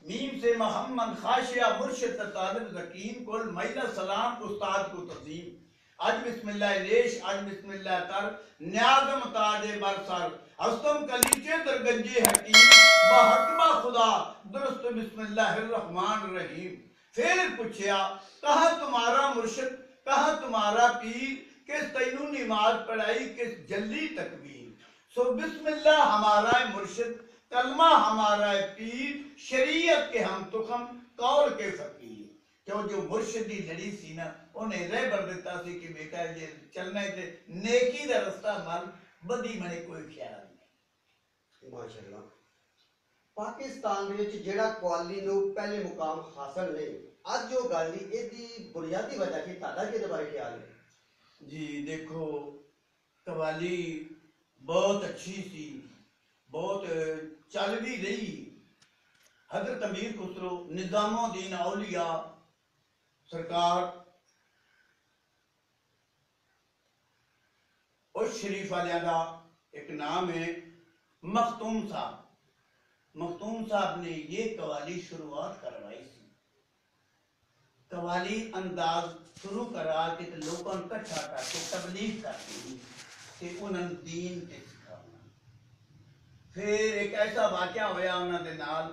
Meme से मोहम्मद खाशिया मुर्शिद तालिब जकीम कुल महिला सलाम उस्ताद को तज़ीम आज बिस्मिल्लाह लेश आज बिस्मिल्लाह तर न्याज़म ताजे बरसर हस्तम कलीचे दरगंजे हकीम बहकमा खुदा दुरुस्त बिस्मिल्लाहिर रहमान रहीम। फिर पूछया कहा तुम्हारा मुर्शिद कहा तुम्हारा पीर किस तैनू नमाज पढ़ाई किस जल्दी तकबीर। सो बिस्मिल्लाह हमारा मुर्शिद कलमा हमारा पीर शरीयत के हम तुखम कौल के फकीर। क्यों जो मुर्शिदी लड़ी सी ना उन्हें रह बर दिता सी कि बेटा ये चलना है नेकी दा रास्ता मल बदी मने कोई ख्याल नहीं। माशाअल्लाह पाकिस्तान विच जेड़ा कवाली नू पहले मुकाम हासिल नहीं आज जो गल एदी बुनियादी वजह की ताड़ा के बारे ख्याल है। जी देखो कवाली बहुत अच्छी सी बहुत चल भी रही। हजरत अमीर खुसरो निजामुद्दीन औलिया सरकार उस शरीफ वाले का एक नाम है मखतूम साहब। मखतूम साहब ने ये कवाली शुरुआत करवाई सी। कवाली अंदाज शुरू करा के लोगों इकट्ठा करके तबलीग करती ते उन्होंने दीन ते सिखाना। फिर एक ऐसा वाकया होया उन्होंने नाल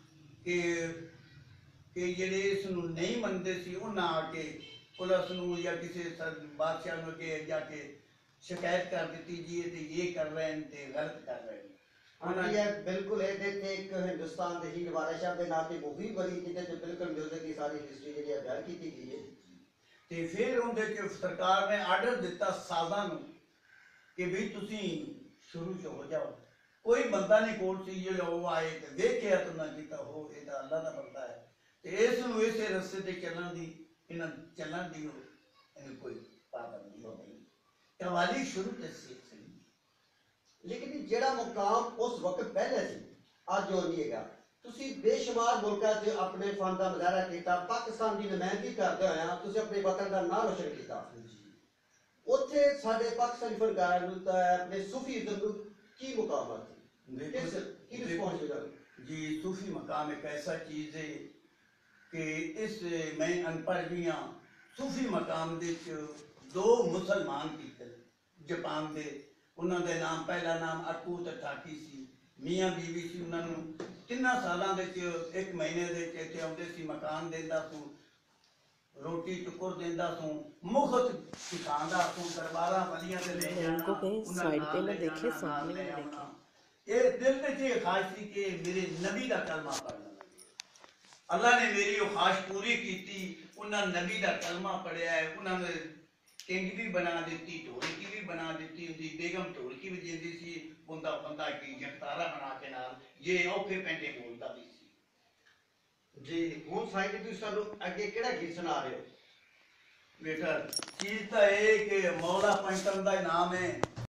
कि जेडे इसनू नहीं मनते सी उन्हें आके पुलिस नू या किसी बादशाह नू के जाके शिकायत कर दी जी ये कर रहे हैं ते गलत कर रहे हैं। बिल्कुल एक हिंदुस्तान दे ही नवाज़ शाह दे नाल दी मूवी बनी जिहदे च बिल्कुल म्यूजिक की सारी हिस्ट्री जेहड़ी बयान की गई है। ते फिर उनके च सरकार ने आर्डर दिता साज़ां नू कि भी तुसी शुरू च हो जाओ। कोई बंदा नहीं कोल सी जो वो आए ते देखिया तो ना कीता हो ये तो अल्लाह दा बंदा है ते इस नू इसे रस्ते ते चलण दी इन्हां चलण दी इन्हां कोई पाबंदी नहीं। कवाली शुरू ते सी लेकिन जेड़ा मुकाम उस वक्त पहले सी आज जो नहीं है। तुसी बेशुमार मुल्कां च अपने फन दा मुजाहरा कीता पाकिस्तान की नुमाइंदगी करदे होया तुसी अपने वतन दा नाम रोशन कीता। उत्थे साडे पाकिस्तानी फनकारां नूं तां अपने सूफीज़म नूं की मुकाम है की रिस्पॉन्स है जी। सूफी मकाम एक ऐसा चीज़ है कि इस मैं अनपढ़ भी हाँ सूफी मकाम दे दो मुसलमान कीते जापान दे उन्होंने नाम पहला नाम अकूत ठाकी सी मियाँ बीवी सी। उन्होंने 3 सालों एक महीने के आते सी मकान देंदा सू रोटी टुकुर देंदा सू मुफ्त सिखांदा सू दरबारा वलियां ते ले जाना साइड पे ना देखे सामने में देखे। ये दिल में ये ख्वाहिश थी कि मेरे नबी का कलमा पढ़ना। अल्लाह ने मेरी वो ख्वाहिश पूरी की थी। उन्होंने नबी का कलमा पढ़िया है। उन्होंने किंग भी बना दी ढोलकी भी बना दी उनकी बेगम ढोलकी भी देती सी बंदा बंदा की जगतारा बना के नाल ये औखे पेंटे बोलता भी सी। जी हुण साइड तुसीं सानू अगे केड़ा गीत सुना रहे हो? बेटा चीज तो है कि मौला पंचम का नाम है